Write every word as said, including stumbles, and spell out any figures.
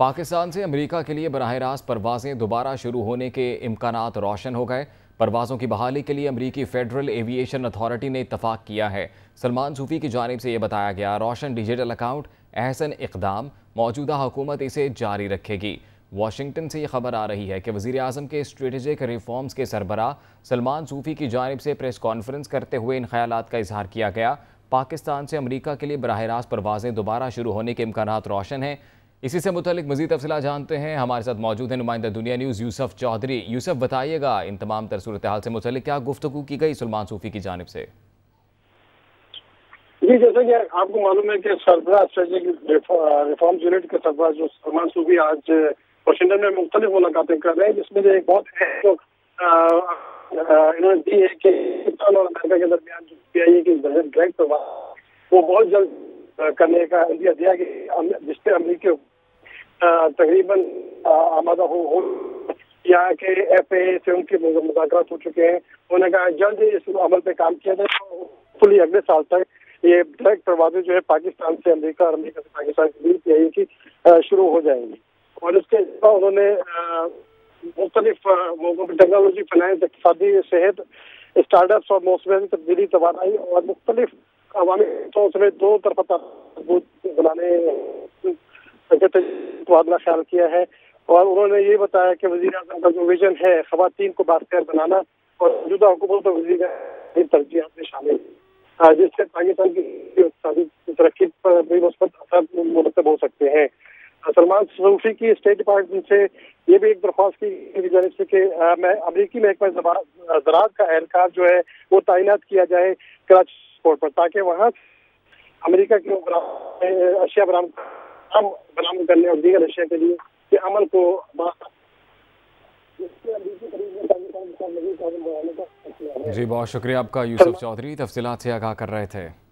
पाकिस्तान से अमेरिका के लिए बराह रास्त परवाजें दोबारा शुरू होने के इम्कानात रोशन हो गए। परवाज़ों की बहाली के लिए अमरीकी फेडरल एविएशन अथॉरिटी ने इत्तफाक किया है। सलमान सूफी की जानिब से यह बताया गया, रोशन डिजिटल अकाउंट अहसन इकदाम, मौजूदा हुकूमत इसे जारी रखेगी। वाशिंगटन से यह खबर आ रही है कि वज़ीर आज़म के स्ट्रेटेजिक रिफॉर्म्स के सरबराह सलमान सूफी की जानिब से प्रेस कॉन्फ्रेंस करते हुए इन ख्यालात का इजहार किया गया। पाकिस्तान से अमरीका के लिए बराह रास्त परवाजें दोबारा शुरू होने के इम्कानात रोशन हैं। इसी से मुतालिक मज़ीद तफसीलात जानते हैं। हमारे साथ मौजूद है नुमाइंदा दुनिया न्यूज़ यूसुफ चौधरी। यूसुफ, बताइएगा इन तमाम तर सूरत हाल से मुतालिक क्या गुफ्तगू की गई सलमान सूफी की जानिब से? जी, जैसा कि आपको मालूम है कि सरबराह स्ट्रेटेजिक रिफॉर्म यूनिट के सरबराह जो सलमान सूफी आज वाशिंगटन में मुख्तलिफ मुलाकातें कर रहे हैं, जिसमें जो एक बहुत अहम इन्होंने दी है कि पाकिस्तान और अमेरिका के दरमियान जो पी आई ए की डायरेक्ट प्रवाह वो बहुत जल्द करने का इंदिया दिया कि जिसपे अमरीकी तकरीबन आमादा हो, हो यहाँ के एफ ए से उनके मुज़ाकरात हो चुके हैं। उन्होंने कहा जल्द इस अमल पे काम किया जाए, फुली अगले साल तक ये डायरेक्ट प्रवाजें जो है पाकिस्तान से अमेरिका और अमेरिका से पाकिस्तान के बीच पी आई ए की शुरू हो जाएंगी। और इसके अलावा उन्होंने मुख्तलिफ मौकों पर टेक्नोलॉजी, फाइनेंस, इक़्तिसादी, सेहत, स्टार्टअप्स और मौसमी तब्दीली, तवानाई और मुख्तलिफ अवामी समेत दो तरफा बनाने का तबादला ख्याल किया है। और उन्होंने ये बताया कि वज़ीर आज़म का जो विजन है खवातीन को बाख्तियार बनाना और मौजूदा हुकूमत और वज़ीर तरजीहात में शामिल, जिससे पाकिस्तान की तरक्की पर भी मुस्बत असर मुरतब हो सकते हैं। सलमान सूफी की स्टेट डिपार्टमेंट से ये भी एक दरख्वास्त की जानिब से कि मैं अमरीकी महकमा ज़राअत का एहलकार जो है वो तैनात किया जाए कराची एयरपोर्ट पर, ताकि वहाँ अमरीका की अशिया बरामद करने और दीगर अशिया के लिए के अमल को जी, बहुत शुक्रिया आपका यूसुफ चौधरी, तफसीलात से आगाह कर रहे थे।